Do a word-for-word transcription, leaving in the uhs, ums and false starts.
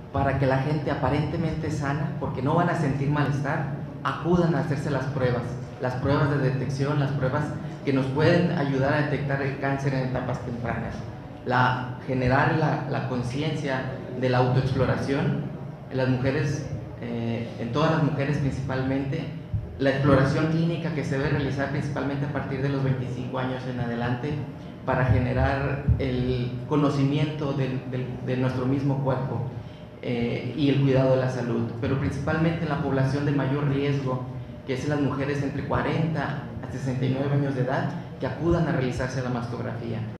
para que la gente aparentemente sana, porque no van a sentir malestar, acudan a hacerse las pruebas, las pruebas de detección, las pruebas que nos pueden ayudar a detectar el cáncer en etapas tempranas. La, generar la, la conciencia de la autoexploración en las mujeres, eh, en todas las mujeres principalmente, la exploración clínica que se debe realizar principalmente a partir de los veinticinco años en adelante, para generar el conocimiento de, de, de nuestro mismo cuerpo eh, y el cuidado de la salud, pero principalmente en la población de mayor riesgo, que es las mujeres entre cuarenta a sesenta y nueve años de edad, que acudan a realizarse la mastografía.